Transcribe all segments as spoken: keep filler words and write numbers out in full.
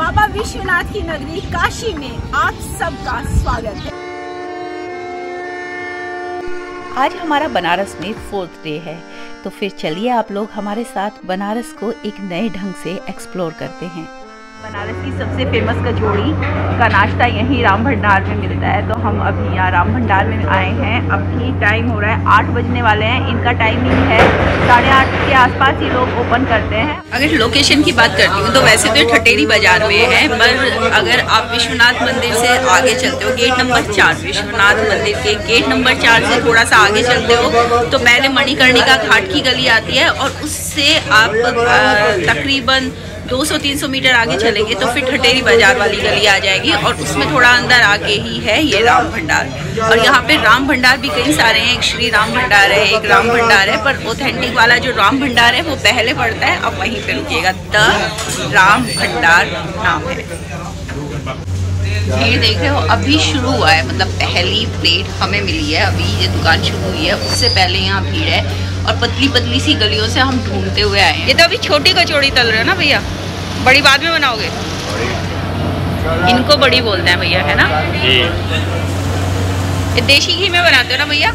बाबा विश्वनाथ की नगरी काशी में आप सबका स्वागत है। आज हमारा बनारस में फोर्थ डे है, तो फिर चलिए आप लोग हमारे साथ बनारस को एक नए ढंग से एक्सप्लोर करते हैं। बनारस की सबसे फेमस कचौड़ी का नाश्ता यहीं राम भंडार में मिलता है, तो हम अभी यहाँ राम भंडार में आए हैं। अभी टाइम हो रहा है आठ बजने वाले हैं। इनका टाइमिंग है साढ़े आठ के आसपास ये लोग ओपन करते हैं। अगर लोकेशन की बात करती हूँ तो वैसे तो ठटेरी बाजार में है, पर अगर आप विश्वनाथ मंदिर से आगे चलते हो, गेट नंबर चार, विश्वनाथ मंदिर के गेट नंबर चार से थोड़ा सा आगे चलते हो तो पहले मणिकर्णिका घाट की गली आती है, और उससे आप तकरीबन दो सौ तीन सौ मीटर आगे चलेंगे तो फिर ठटेरी बाजार वाली गली आ जाएगी, और उसमें थोड़ा अंदर आगे ही है ये राम भंडार। और यहाँ पे राम भंडार भी कई सारे हैं, एक श्री राम भंडार है, एक राम भंडार है, पर ऑथेंटिक वाला जो राम भंडार है वो पहले पड़ता है। अब वहीं पे रुकिएगा, द राम भंडार नाम है। भीड़ देख रहे हो, अभी शुरू हुआ है, मतलब पहली प्लेट हमें मिली है, अभी ये दुकान शुरू हुई है, उससे पहले यहाँ भीड़ है और पतली पतली सी गलियों से हम ढूंढते हुए आए हैं। ये तो अभी छोटी कचौड़ी तल रहे हो ना भैया, बड़ी बाद में बनाओगे? इनको बड़ी बोलते हैं भैया, है ना? ये देशी घी में बनाते हो ना भैया?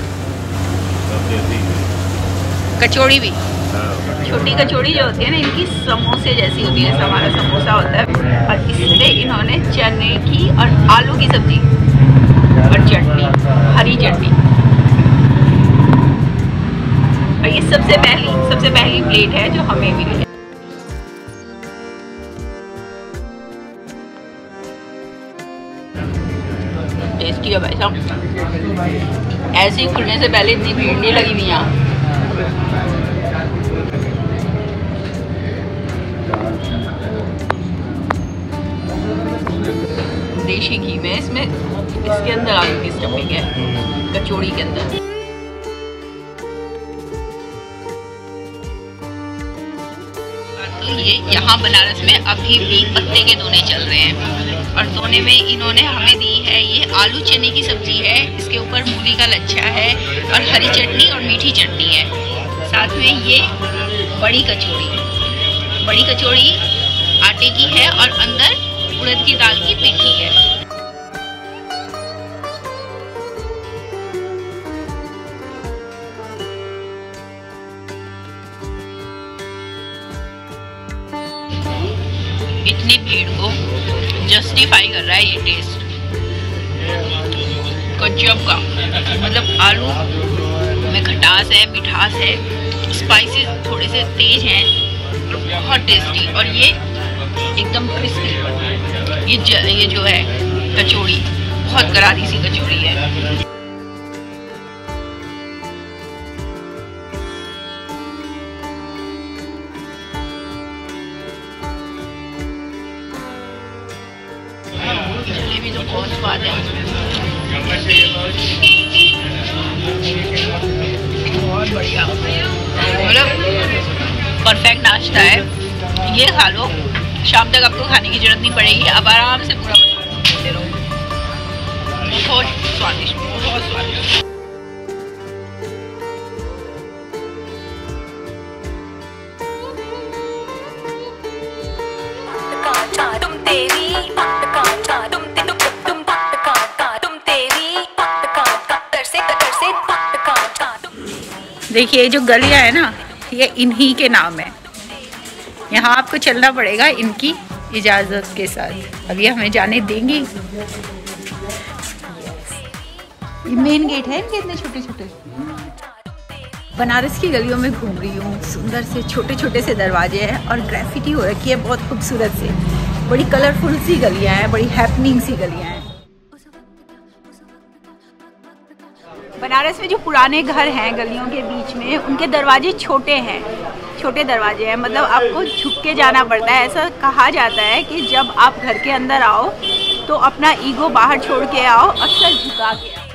कचौड़ी भी छोटी कचौड़ी जो होती है ना, इनकी समोसे जैसी होती है, जैसे हमारा समोसा होता है। और इसमें इन्होंने चने की और आलू की सब्जी और चटनी, हरी चटनी, और ये सबसे पहली सबसे पहली प्लेट है जो हमें मिली है। टेस्टी है भाई साहब, ऐसे ही खुलने से पहले इतनी भीड़ नहीं लगी हुई यहाँ। देशी घी में इसमें इसके अंदर आलू की स्टफिंग है, कचौड़ी के अंदर। तो ये यहाँ बनारस में अभी भी पत्ते के दोने चल रहे हैं, और दोने में इन्होंने हमें दी है ये आलू चने की सब्जी है, इसके ऊपर मूली का लच्छा है और हरी चटनी और मीठी चटनी है, साथ में ये बड़ी कचौड़ी। बड़ी कचौड़ी आटे की है और अंदर उड़द की दाल की पिठी है। इतनी भीड़ को जस्टिफाई कर रहा है ये टेस्ट गजब का, मतलब आलू में खटास है, मिठास है, स्पाइसेस थोड़े से तेज हैं, बहुत टेस्टी। और ये एकदम क्रिस्पी, ये ज, ये जो है कचौड़ी बहुत करारी सी कचौड़ी है। जलेबी तो बहुत स्वाद है, बहुत बढ़िया, मतलब परफेक्ट नाश्ता है। ये खा लो, शाम तक आपको खाने की जरूरत नहीं पड़ेगी, आप आराम से पूरा बनाते रहो। बहुत स्वादिष्ट, बहुत स्वादिष्ट। देखिए जो गलियां है ना, ये इन्हीं के नाम है। यहाँ आपको चलना पड़ेगा इनकी इजाज़त के साथ। अब ये हमें जाने देंगी। ये मेन गेट है इनके, इतने छोटे छोटे। बनारस की गलियों में घूम रही हूँ, सुंदर से छोटे छोटे से दरवाजे हैं और ग्राफिटी हो रखी है बहुत खूबसूरत से। बड़ी कलरफुल सी गलियाँ हैं, बड़ी हैपनिंग सी गलियाँ हैं। बनारस में जो पुराने घर हैं गलियों के बीच में, उनके दरवाजे छोटे हैं, छोटे दरवाजे हैं, मतलब आपको झुक के जाना पड़ता है। ऐसा कहा जाता है कि जब आप घर के अंदर आओ तो अपना ईगो बाहर छोड़ के आओ और सर झुका के आओ।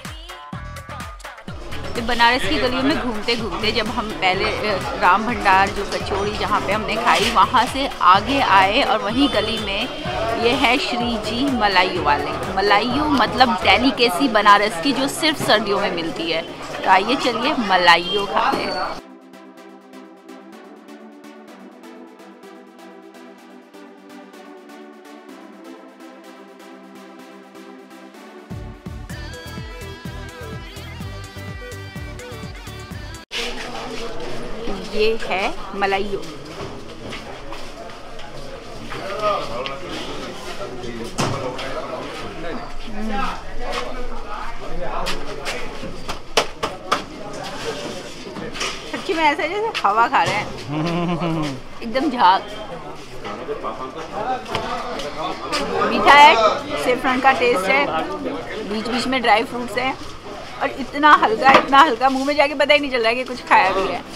तो बनारस की गलियों में घूमते घूमते जब हम पहले राम भंडार जो कचौड़ी जहाँ पे हमने खाई, वहाँ से आगे आए और वहीं गली में ये है श्री जी मलाइयों वाले। मलाइयों मतलब डेलिकेसी बनारस की, जो सिर्फ सर्दियों में मिलती है। तो आइए चलिए मलाइयों खाते हैं। ये है मलाइयो। सच्ची में ऐसा जैसे हवा खा रहे हैं, एकदम झाग। मीठा है, सेफ्रॉन का टेस्ट है, बीच बीच में ड्राई फ्रूट्स है और इतना हल्का इतना हल्का मुंह में जाके पता ही नहीं चल रहा है कि कुछ खाया भी है।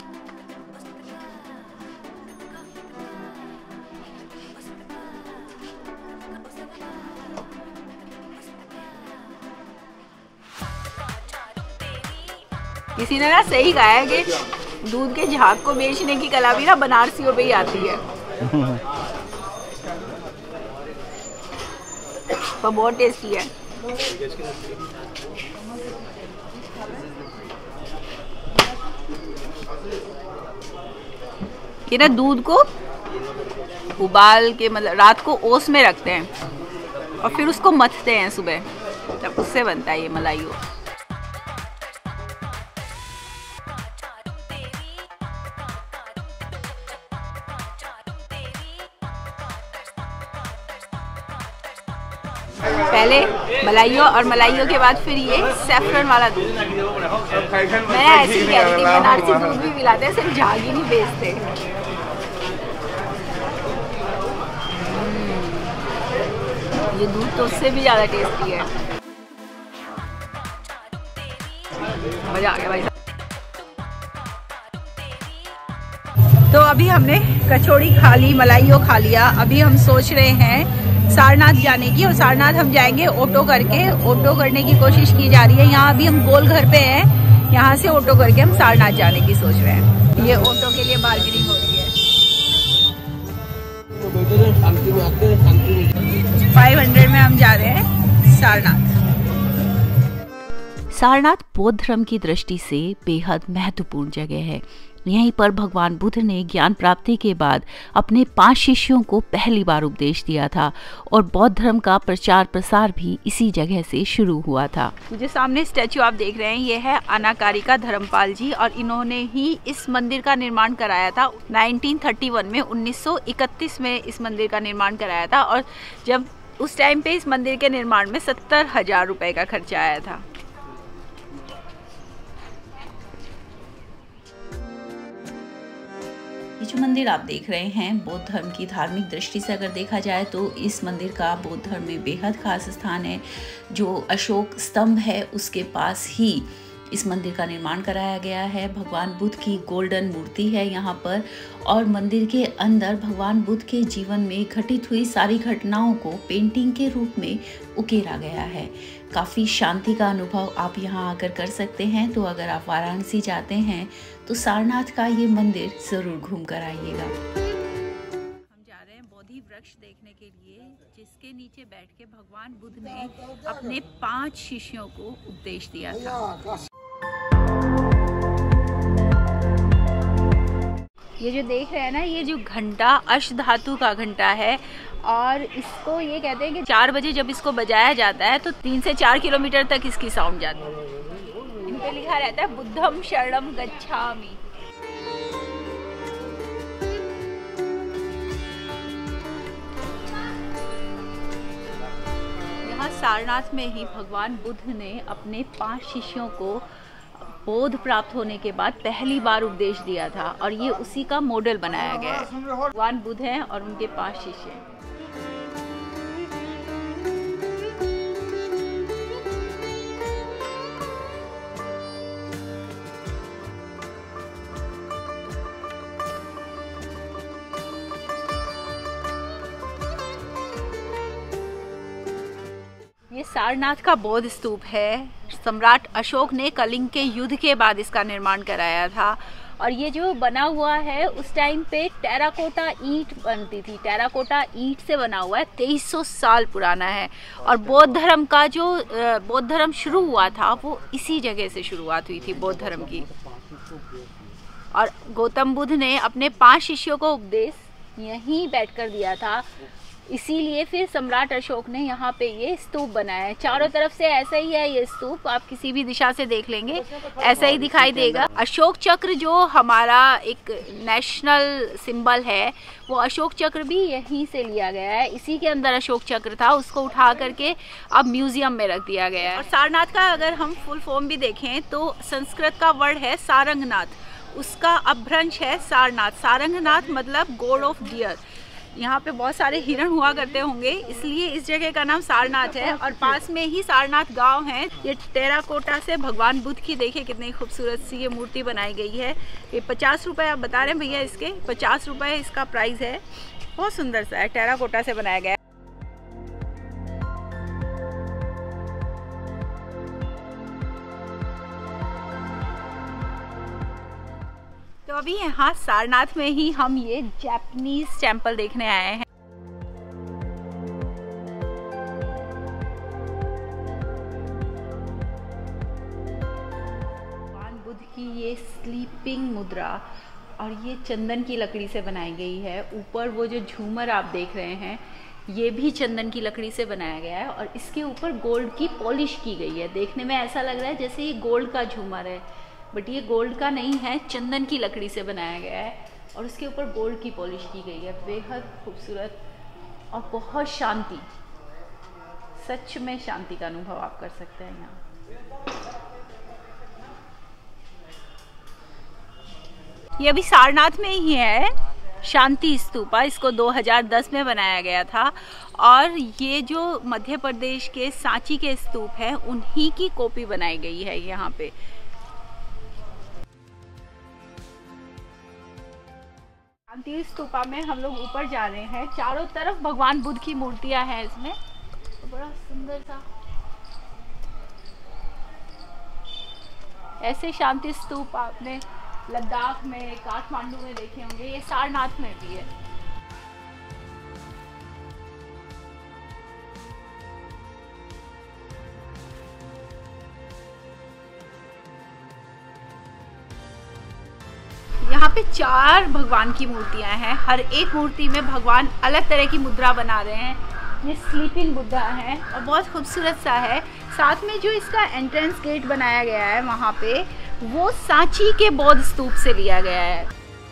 किसी ने ना सही कहा है कि दूध के झाग को बेचने की कला भी ना बनारसियों पे ही आती है। तो बहुत टेस्टी है। ये ना दूध को उबाल के मतलब रात को ओस में रखते हैं और फिर उसको मथते हैं सुबह, तब उससे बनता है ये मलाइयो। पहले मलाइयो और मलाइयो के बाद फिर ये सैफरन वाला दूध। मैं ऐसी कह रही थी बनारसी दूध भी पिलाते हैं, सिर्फ झाग ही नहीं बेचते। ये दूध तो उससे भी ज़्यादा टेस्टी है। मजा आ गया भाई। तो अभी हमने कचौड़ी खा ली, मलाइयो खा लिया। अभी हम सोच रहे हैं सारनाथ जाने की, और सारनाथ हम जाएंगे ऑटो करके। ऑटो करने की कोशिश की जा रही है। यहाँ अभी हम गोल घर पे हैं, यहाँ से ऑटो करके हम सारनाथ जाने की सोच रहे हैं। ये ऑटो के लिए बार्गेनिंग हो रही है। फाइव हंड्रेड में हम जा रहे हैं सारनाथ। सारनाथ बौद्ध धर्म की दृष्टि से बेहद महत्वपूर्ण जगह है। यहीं पर भगवान बुद्ध ने ज्ञान प्राप्ति के बाद अपने पांच शिष्यों को पहली बार उपदेश दिया था और बौद्ध धर्म का प्रचार प्रसार भी इसी जगह से शुरू हुआ था। जो सामने स्टैचू आप देख रहे हैं, ये है अनाकारिका धर्मपाल जी, और इन्होंने ही इस मंदिर का निर्माण कराया था नाइनटीन थर्टी वन में। उन्नीस सौ इकतीस में इस मंदिर का निर्माण कराया था, और जब उस टाइम पे इस मंदिर के निर्माण में सत्तर हजार रुपए का खर्चा आया था। ये जो मंदिर आप देख रहे हैं, बौद्ध धर्म की धार्मिक दृष्टि से अगर देखा जाए तो इस मंदिर का बौद्ध धर्म में बेहद खास स्थान है। जो अशोक स्तंभ है उसके पास ही इस मंदिर का निर्माण कराया गया है। भगवान बुद्ध की गोल्डन मूर्ति है यहाँ पर, और मंदिर के अंदर भगवान बुद्ध के जीवन में घटित हुई सारी घटनाओं को पेंटिंग के रूप में उकेरा गया है। काफ़ी शांति का अनुभव आप यहाँ आकर कर सकते हैं। तो अगर आप वाराणसी जाते हैं तो सारनाथ का ये मंदिर ज़रूर घूम कर आइएगा। हम जा रहे हैं बोधि वृक्ष देखने के लिए, जिसके नीचे बैठ के भगवान बुद्ध ने अपने पांच शिष्यों को उपदेश दिया था। ये जो देख रहे हैं ना, ये जो घंटा अष्ट धातु का घंटा है, और इसको ये कहते हैं कि चार बजे जब इसको बजाया जाता है तो तीन से चार किलोमीटर तक इसकी साउंड जाती है। इन पे लिखा रहता है बुद्धम शरणम गच्छामि। यहाँ सारनाथ में ही भगवान बुद्ध ने अपने पांच शिष्यों को बोध प्राप्त होने के बाद पहली बार उपदेश दिया था, और ये उसी का मॉडल बनाया गया है। भगवान बुद्ध हैं और उनके पांच शिष्य हैं। ये सारनाथ का बौद्ध स्तूप है। सम्राट अशोक ने कलिंग के युद्ध के बाद इसका निर्माण कराया था, और ये जो बना हुआ है उस टाइम पे टेराकोटा ईंट बनती थी। टेराकोटा ईंट से बना हुआ है, तेईस सौ साल पुराना है। और बौद्ध धर्म का जो बौद्ध धर्म शुरू हुआ था वो इसी जगह से शुरुआत हुई थी बौद्ध धर्म की। और गौतम बुद्ध ने अपने पांच शिष्यों को उपदेश यहीं बैठकर दिया था। इसीलिए फिर सम्राट अशोक ने यहाँ पे ये स्तूप बनाया है। चारों तरफ से ऐसा ही है ये स्तूप, आप किसी भी दिशा से देख लेंगे ऐसा ही दिखाई देगा। अशोक चक्र जो हमारा एक नेशनल सिंबल है, वो अशोक चक्र भी यहीं से लिया गया है। इसी के अंदर अशोक चक्र था, उसको उठा करके अब म्यूजियम में रख दिया गया है। और सारनाथ का अगर हम फुल फॉर्म भी देखें तो संस्कृत का वर्ड है सारंगनाथ, उसका अपभ्रंश है सारनाथ। सारंगनाथ मतलब गॉड ऑफ डियर। यहाँ पे बहुत सारे हिरण हुआ करते होंगे, इसलिए इस जगह का नाम सारनाथ है। और पास में ही सारनाथ गांव है। ये टेराकोटा से भगवान बुद्ध की देखिए कितनी खूबसूरत सी ये मूर्ति बनाई गई है। ये पचास रुपये आप बता रहे हैं भैया, इसके पचास रुपये इसका प्राइस है। बहुत सुंदर सा है, टेराकोटा से बनाया गया है। तो अभी यहाँ सारनाथ में ही हम ये जापानीज टेम्पल देखने आए हैं। भगवान बुद्ध की ये स्लीपिंग मुद्रा, और ये चंदन की लकड़ी से बनाई गई है। ऊपर वो जो झूमर आप देख रहे हैं, ये भी चंदन की लकड़ी से बनाया गया है और इसके ऊपर गोल्ड की पॉलिश की गई है। देखने में ऐसा लग रहा है जैसे ये गोल्ड का झूमर है, बट ये गोल्ड का नहीं है, चंदन की लकड़ी से बनाया गया है और उसके ऊपर गोल्ड की पॉलिश की गई है। बेहद खूबसूरत और बहुत शांति, सच में शांति का अनुभव आप कर सकते हैं यहाँ। ये अभी सारनाथ में ही है, शांति स्तूपा। इसको दो हज़ार दस में बनाया गया था और ये जो मध्य प्रदेश के सांची के स्तूप हैं, उन्हीं की कॉपी बनाई गई है यहाँ पे। शांति स्तूपा में हम लोग ऊपर जा रहे हैं। चारों तरफ भगवान बुद्ध की मूर्तियां हैं इसमें, तो बड़ा सुंदर सा। ऐसे शांति स्तूप आपने लद्दाख में, काठमांडू में देखे होंगे, ये सारनाथ में भी है। यहाँ पे चार भगवान की मूर्तियां हैं। हर एक मूर्ति में भगवान अलग तरह की मुद्रा बना रहे हैं। ये स्लीपिंग बुद्धा है और बहुत खूबसूरत सा है। साथ में जो इसका एंट्रेंस गेट बनाया गया है वहाँ पे, वो सांची के बौद्ध स्तूप से लिया गया है।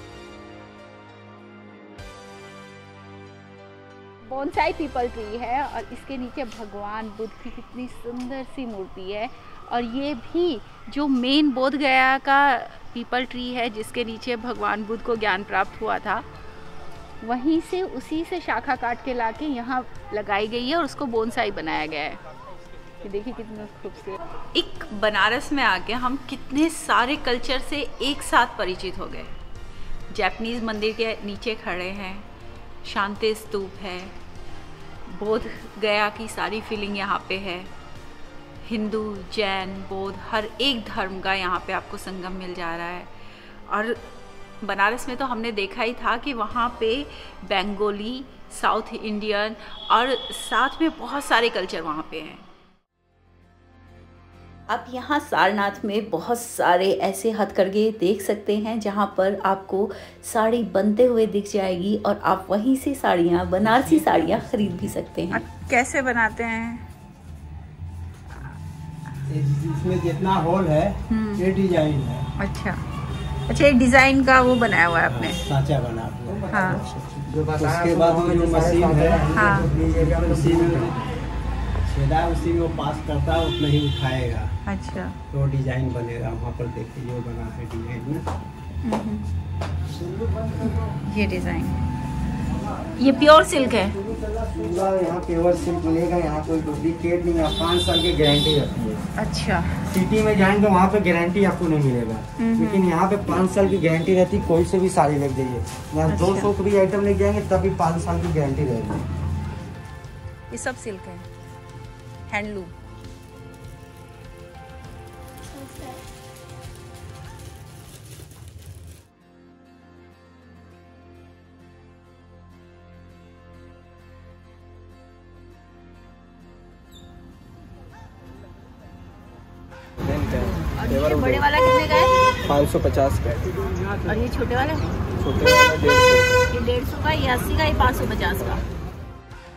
बोनसाई पीपल ट्री है और इसके नीचे भगवान बुद्ध की कितनी सुंदर सी मूर्ति है। और ये भी जो मेन बोध गया का पीपल ट्री है, जिसके नीचे भगवान बुद्ध को ज्ञान प्राप्त हुआ था, वहीं से उसी से शाखा काट के लाके यहाँ लगाई गई है और उसको बोनसाई बनाया गया है। ये देखिए कितना खूबसूरत। एक बनारस में आके हम कितने सारे कल्चर से एक साथ परिचित हो गए। जापानीज मंदिर के नीचे खड़े हैं, शांति स्तूप है, बोध गया की सारी फीलिंग यहाँ पे है। हिंदू, जैन, बौद्ध, हर एक धर्म का यहाँ पे आपको संगम मिल जा रहा है। और बनारस में तो हमने देखा ही था कि वहाँ पे बंगाली, साउथ इंडियन और साथ में बहुत सारे कल्चर वहाँ पे हैं। आप यहाँ सारनाथ में बहुत सारे ऐसे हथकरघे देख सकते हैं जहाँ पर आपको साड़ी बनते हुए दिख जाएगी और आप वहीं से साड़ियाँ, बनारसी साड़ियाँ खरीद भी सकते हैं। कैसे बनाते हैं? इसमें जितना होल है ये डिजाइन है। अच्छा अच्छा, ये डिजाइन का वो बनाया हुआ है आपने? सांचा बना हुआ। हाँ। उसके बाद जो मशीन है, हाँ, उसी में छेदा, उसी में वो पास करता है, उतना ही उठाएगा। अच्छा, तो डिजाइन बनेगा। वहाँ पर देखिए जो बना है डिजाइन में, ये डिजाइन, ये प्योर सिल्क है। पूरा यहाँ प्योर सिल्क मिलेगा। यहाँ कोई डुप्लीकेट नहीं है। पाँच साल की गारंटी रहती है। अच्छा, सिटी में जाएंगे वहाँ पे गारंटी आपको नहीं मिलेगा, लेकिन यहाँ पे पाँच साल की गारंटी रहती है। कोई से भी साड़ी लग जाइए, यहाँ दो सौ की भी आइटम लेके जाएंगे तभी पाँच साल की गारंटी रहेगी। ये सब सिल्क है, हैंडलूम। और ये बड़े वाला कितने का है? पाँच सौ पचास का। और ये छोटे वाला? छोटे वाला डेढ़ सौ। ये डेढ़ सौ का, ये अस्सी का, ये पाँच सौ पचास का।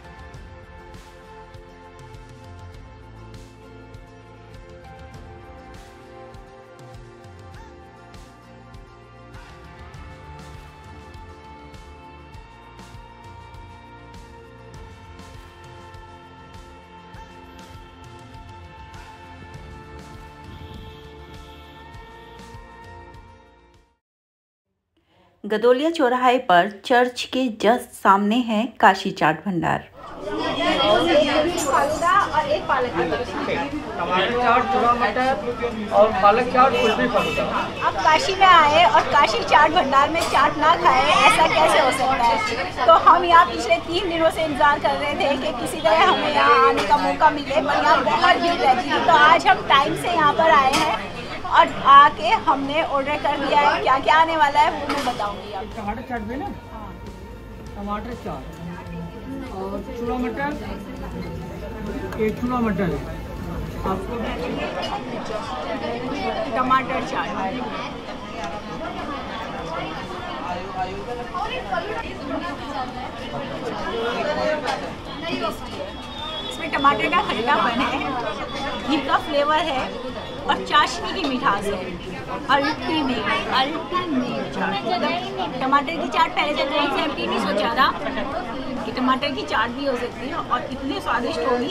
गदोलिया चौराहे पर चर्च के जस्ट सामने है काशी चाट भंडार। फालूदा और एक पालक टमाटर चाट, छोला मटर और पालक चाट, कुल्फी फालूदा। अब काशी में आए और काशी चाट भंडार में चाट ना खाए, ऐसा कैसे हो सकता है। तो हम यहाँ पिछले तीन दिनों से इंतजार कर रहे थे कि किसी तरह हमें यहाँ आने का मौका मिले, पर यहाँ बहुत भीड़ रहती है। तो आज हम टाइम से यहाँ पर आए हैं और आके हमने ऑर्डर कर दिया है। क्या क्या आने वाला है वो मैं बताऊँगी आपको। टमाटर चाट भी ना, टमाटर चाट और छोला मटर, एक छोला मटर है आपको। टमाटर चाट इसमें टमाटर का खट्टापन है, घी का फ्लेवर है और चाशनी की मिठास है। Ultimate ultimate chaat. टमाटर की चाट पहले से कहीं से एम्प्टी नहीं सोचा था कि टमाटर की चाट भी हो सकती है और इतनी स्वादिष्ट होगी।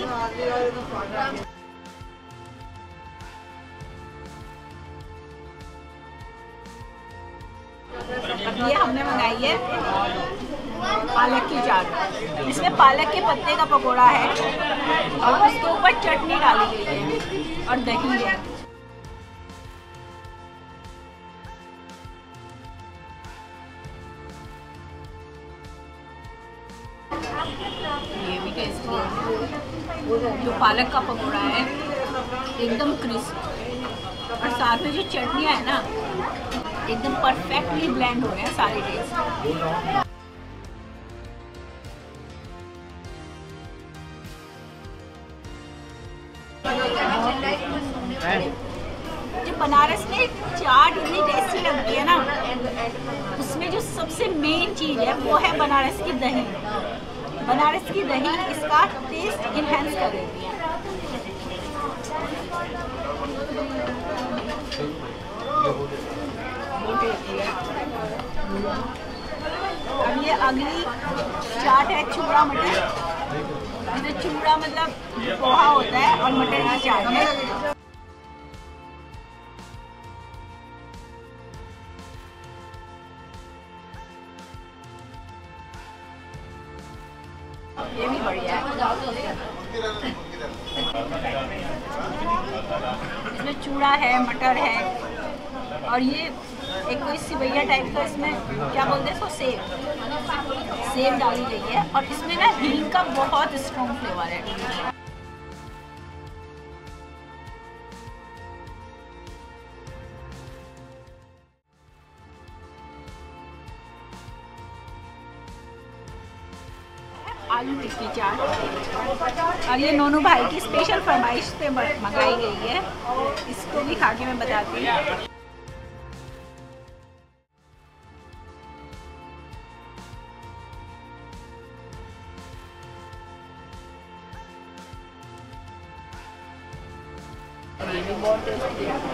ये हमने मंगाई है पालक की चाट। इसमें पालक के पत्ते का पकोड़ा है और उसके ऊपर चटनी डाली गई है और दही है। ये भी टेस्टी है। जो पालक का पकोड़ा है एकदम क्रिस्प और साथ में जो चटनियाँ है ना एकदम परफेक्टली ब्लेंड हो रहे हैं सारे टेस्ट। जो बनारस में चाट इतनी टेस्टी लगती है ना, उसमें जो सबसे मेन चीज़ है वो है बनारस की दही। बनारस की दही इसका टेस्ट इन्हेंस कर देती है। अब ये अगली चाट है चूड़ा मटर। इसमें चूड़ा मतलब पोहा होता है और मटर की चाट है। ये भी बढ़िया है। इसमें चूड़ा है, मटर है और ये एक कोई सिवैया टाइप का, इसमें क्या बोलते हैं इसको, सेव सेव डाली गई है और इसमें ना हींग का बहुत स्ट्रॉन्ग फ्लेवर है। आलू टिक्की चाट और ये नोनू भाई की स्पेशल फरमाइश पे मंगाई गई है। इसको भी खा के मैं बताती हूँ। ये भी बहुत टेस्टी है।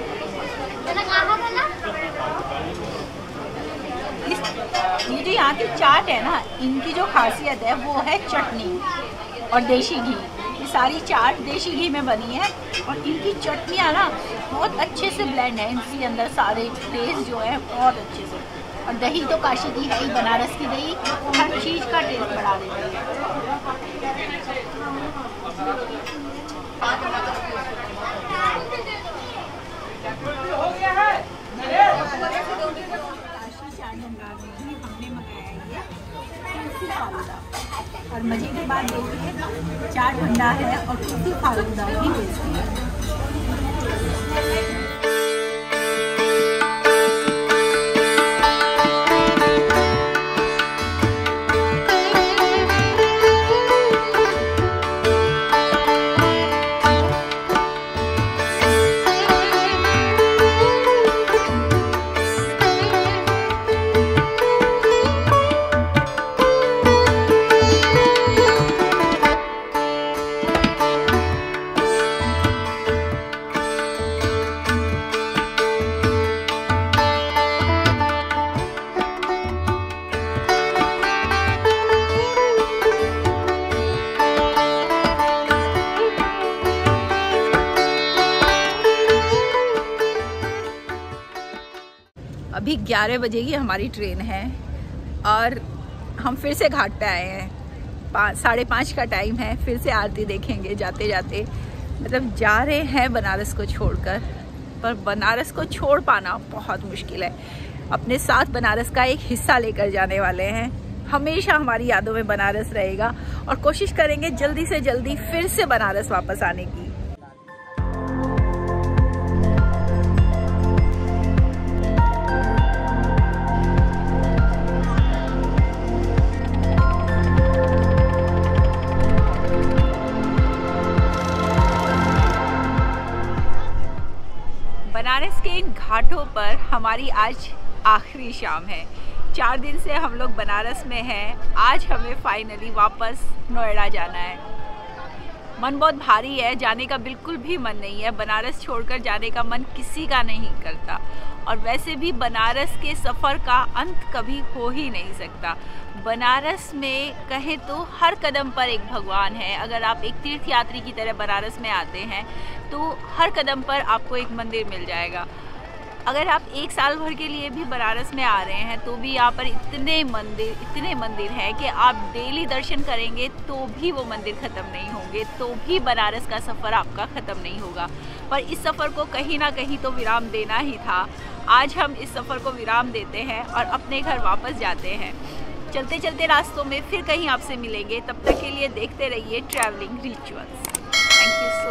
ये जो यहाँ की चाट है ना, इनकी जो खासियत है वो है चटनी और देसी घी। ये सारी चाट देसी घी में बनी है और इनकी चटनियाँ ना बहुत अच्छे से ब्लेंड है इनके अंदर, सारे टेस्ट जो है बहुत अच्छे से। और दही तो काशी की है ही, बनारस की दही हर चीज़ का टेस्ट बढ़ा देती है। और मजे की बात देखिए, चाट भंडार है और कुल्फी फालूदा भी बेचती है। अभी ग्यारह बजे की हमारी ट्रेन है और हम फिर से घाट पे आए हैं। पाँच साढ़े पाँच का टाइम है, फिर से आरती देखेंगे जाते जाते। मतलब जा रहे हैं बनारस को छोड़कर, पर बनारस को छोड़ पाना बहुत मुश्किल है। अपने साथ बनारस का एक हिस्सा लेकर जाने वाले हैं। हमेशा हमारी यादों में बनारस रहेगा और कोशिश करेंगे जल्दी से जल्दी फिर से बनारस वापस आने की। बनारस के इन घाटों पर हमारी आज आखिरी शाम है। चार दिन से हम लोग बनारस में हैं। आज हमें फाइनली वापस नोएडा जाना है। मन बहुत भारी है, जाने का बिल्कुल भी मन नहीं है। बनारस छोड़कर जाने का मन किसी का नहीं करता और वैसे भी बनारस के सफ़र का अंत कभी हो ही नहीं सकता। बनारस में कहें तो हर कदम पर एक भगवान है। अगर आप एक तीर्थयात्री की तरह बनारस में आते हैं तो हर कदम पर आपको एक मंदिर मिल जाएगा। अगर आप एक साल भर के लिए भी बनारस में आ रहे हैं तो भी यहाँ पर इतने मंदिर इतने मंदिर हैं कि आप डेली दर्शन करेंगे तो भी वो मंदिर ख़त्म नहीं होंगे, तो भी बनारस का सफ़र आपका ख़त्म नहीं होगा। पर इस सफ़र को कहीं ना कहीं तो विराम देना ही था। आज हम इस सफ़र को विराम देते हैं और अपने घर वापस जाते हैं। चलते चलते रास्तों में फिर कहीं आपसे मिलेंगे। तब तक के लिए देखते रहिए travelling rituals. Thank you so